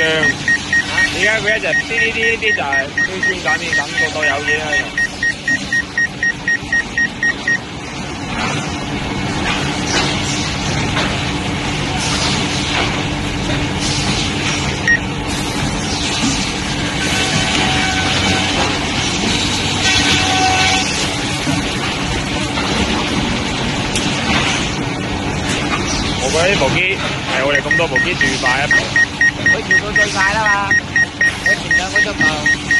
張。而家佢一直啲就係推酸減面感覺到有嘢喺度。我覺得呢部機係我哋咁多部機最快一部。 佢調到最快啦嘛，佢前兩個鐘頭。